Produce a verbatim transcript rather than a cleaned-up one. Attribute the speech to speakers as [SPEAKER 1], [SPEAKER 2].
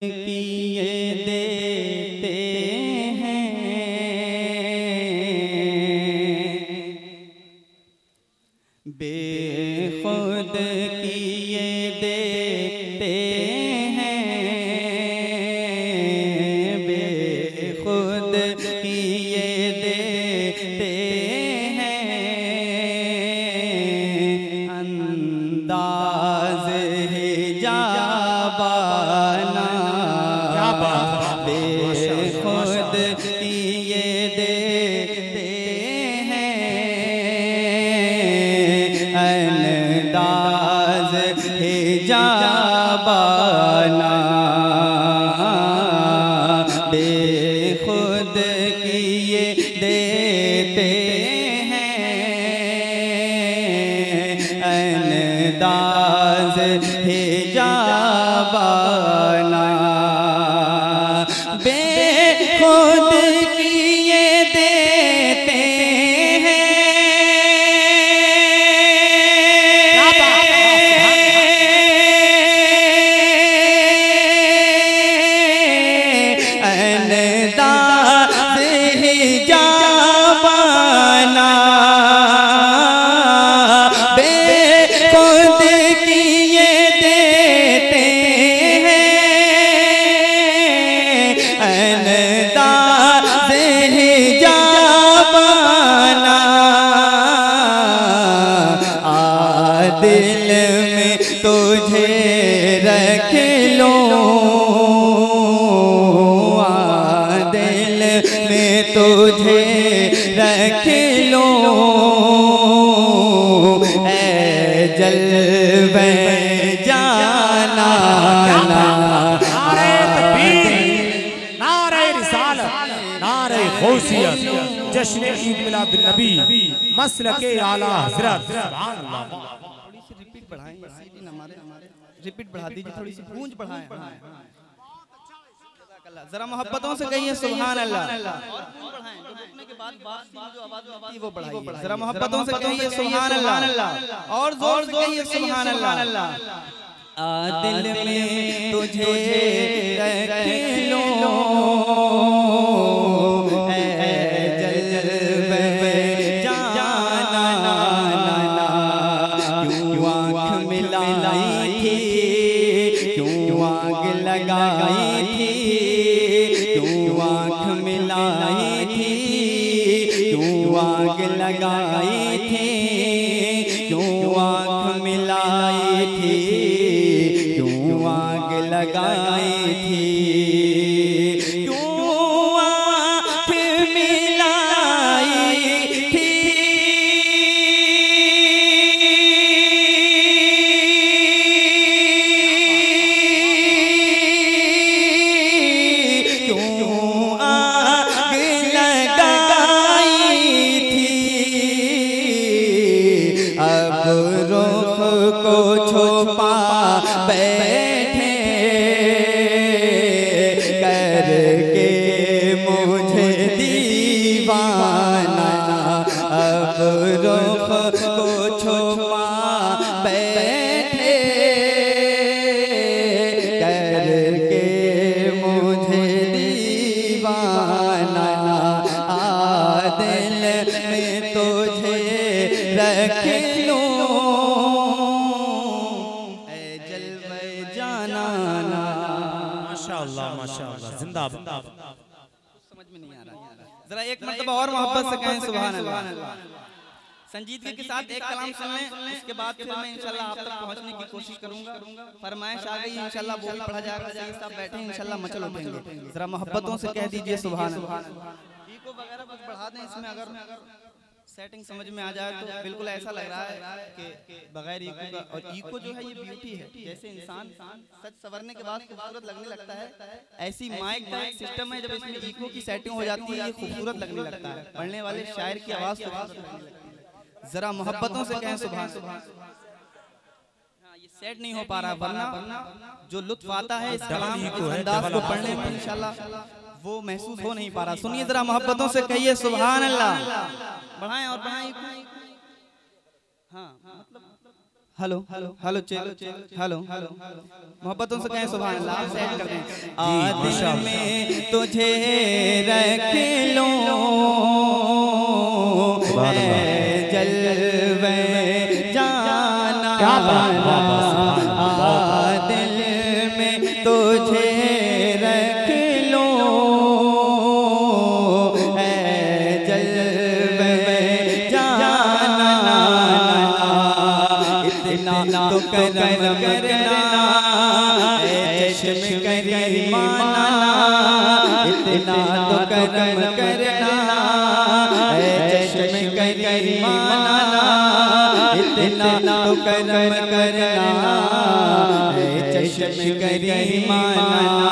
[SPEAKER 1] किए देते हैं, बेखुद किए देते हैं, बेखुद किए देते हैं, अंदाज़ हिजाबाना बेखुद किए देते हैं, अंदाज़ हिजाबाना बेखुद किए देते हैं, अंदाज़ हिजाबाना बेखुद किए देते हैं, अंदाज़ हिजाबाना बेखुद किए देते हैं, अंदाज़ हिजाबाना आ दिल में तुझे रख लो, आ दिल में तुझे रख लो, ऐ जलवे जाना
[SPEAKER 2] नारे तकबीर, नारे रिसालत, नारे गौसियत, जश्न ईद मिलाद नबी, मसलके आला हज़रत। सुभान अल्लाह।
[SPEAKER 1] थोड़ी सी रिपीट बढ़ाएं, हमारे रिपीट बढ़ा दीजिए, थोड़ी सी गूंज बढ़ाएं। जरा मोहब्बतों से कहिए सुभान अल्लाह, और गूंज बढ़ाएं, जो रुकने के बाद बात जो आवाज आती है वो बढ़ाइए। जरा मोहब्बतों से कहिए सुभान अल्लाह, और जोर से कहिए सुभान अल्लाह। आ दिल में तुझे रख लो, ऐ जलवे जाना, क्यों आँख मिलाई थी, क्यों आग लगाई थी, क्यों आँख मिलाई थी, क्यों आग लगाई थी, क्यों आँख मिलाई थी, क्यों आग लगाई थी, क्यों आँख मिलाई थी, क्यों आग लगाई थी, अब रुख को छुपा बैठे करके मुझे दीवाना, अब रुख को छुपा बैठे करके मुझे दीवाना, आ दिल में तुझे रख लो, ऐ जलवे जाना।
[SPEAKER 2] माशाअल्लाह माशाअल्लाह, जिंदाबाद।
[SPEAKER 1] समझ में नहीं आ रहा, जरा एक मर्तबा और मोहब्बत से कहें सुभान अल्लाह। संजीदगी के साथ एक कलाम सुन लें, उसके बाद फिर मैं इंशाल्लाह आप तक पहुंचने की कोशिश करूंगा। फरमाइश आ गई इंशाल्लाह वो भी पढ़ा जाएगा, सही साहब बैठे हैं इंशाल्लाह मचल उठेंगे। जरा मोहब्बतों से कह दीजिए सुभान अल्लाह। इको वगैरह कुछ बढ़ा दें इसमें, अगर सेटिंग समझ में आ जाए तो बिल्कुल ऐसा लग रहा है कि बगैर इको का, और इको जो है ये ब्यूटी है, जैसे इंसान सच संवरने के बाद खूबसूरत लगने लगता है, ऐसी माइक का एक सिस्टम है, जब इसमें इको की सेटिंग हो जाती है ये खूबसूरत लगने लगता है, पढ़ने वाले शायर की आवाज़ खूबसूरत लगने लगती है। जरा मोहब्बतों से कहें सुभान अल्लाह। ये सेट नहीं हो पा रहा, वरना जो लुत्फ आता है इस कलाम इस अंदाज को पढ़ने में इंशाल्लाह वो महसूस हो नहीं पा रहा। सुनिए जरा मोहब्बतों से कहिए सुभान अल्लाह। बढ़ाएं और बढ़ाएं। हाँ मतलब hello hello hello hello hello मोहब्बतों से कहें सुभान अल्लाह। आप सेट कर दें। आदिल में तुझे रख लो जलवे जाना, आदिल में तुझे रख लो जलवे जाना, इतना तो करम करना चश्म करीमाना, इतना तो करम करना चश्म करीमाना, इतना तो करम करना चश्म करीमाना।